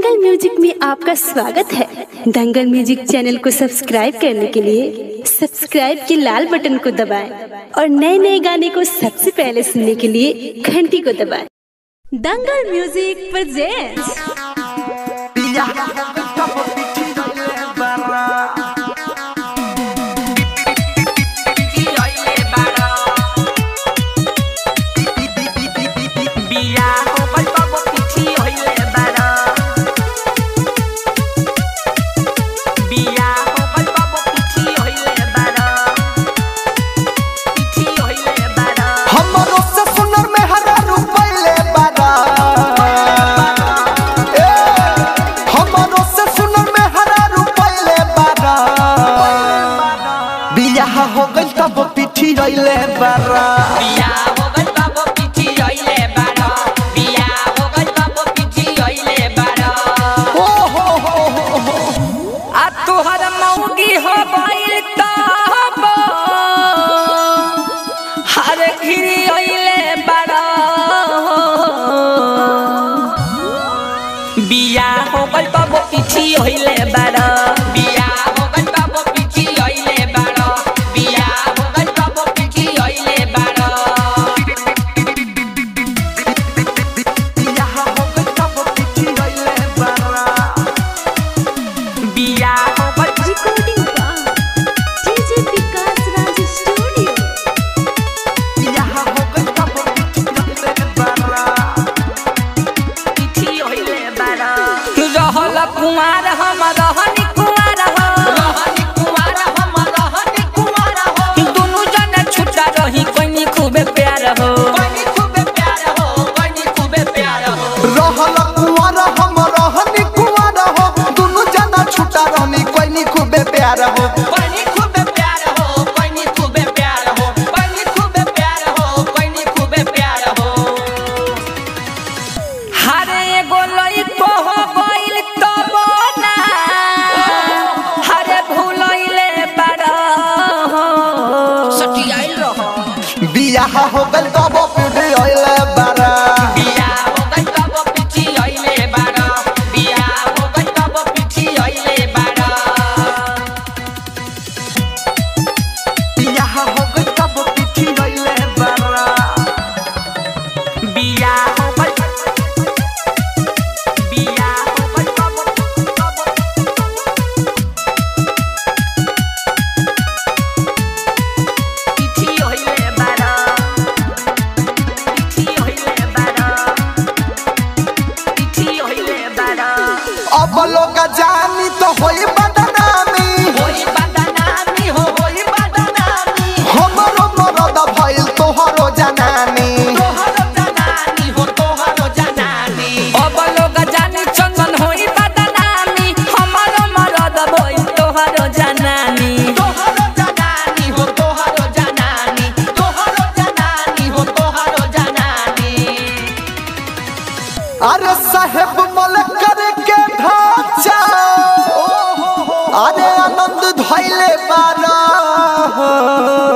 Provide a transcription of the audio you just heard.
दंगल music में आपका स्वागत है। दंगल म्यूजिक चैनल को सब्सक्राइब करने के लिए सब्सक्राइब के लाल बटन को दबाएं और नए नए गाने को सबसे पहले सुनने के लिए घंटी को दबाएं। दंगल म्यूजिक प्रेजेंट्स हो गई तब पिठी रइले बारा बिया हो गई तब पिठी रइले बारा बिया हो गई तब पिठी रइले बारा ओ हो आ तोहर मौगी हो गइल तब हर घिरी रइले बारा बिया हो गई तब पिठी रइले बारा बिया कुमार हम रहनी कुमार हो रहनी कुमार हम रहनी कुमार हो दोनों जने छुट्टा रही कोइनी खूबे प्यार हो कोइनी खूबे प्यार हो कोइनी खूबे प्यार हो रहल कुमार हम रहनी कुमार हो दोनों जने छुट्टा रहनी कोइनी खूबे प्यार हो कोइनी खूबे प्यार हो कोइनी खूबे प्यार हो कोइनी खूबे प्यार हो कोइनी खूबे प्यार हो हरे एगो लइको हो गइल तब बियाह हो गइल तब पिठी रइले बारा बिया हो गइल तब पिठी रइले बारा बिया हो गइल तब पिठी रइले बारा बियाह हो गइल तब पिठी रइले बारा बिया हो गइल बिया हो गइल तब पिठी रइले बारा अब लोग जानी तो होई बदनामी होई बदनामी हो होई बदनामी हमरो मरद भइल तोहरो जनानी तोहरो जनानी हो तोहरो जनानी अब लोग जानी चंदन होई बदनामी हमरो मरद भइल तोहरो जनानी तोहरो जनानी हो तोहरो जनानी तोहरो जनानी हो तोहरो जनानी अरे साहेब मलकर के ढांचा अरे आनंद धइले बारा